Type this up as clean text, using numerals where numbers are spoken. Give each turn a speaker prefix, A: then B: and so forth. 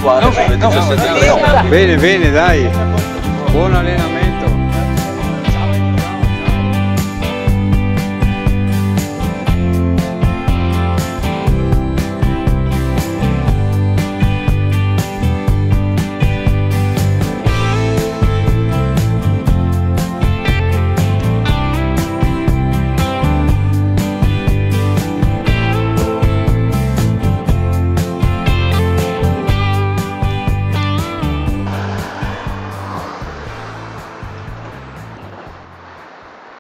A: abituato sulle 17 ore.
B: Bene, bene, dai. Buon allenamento.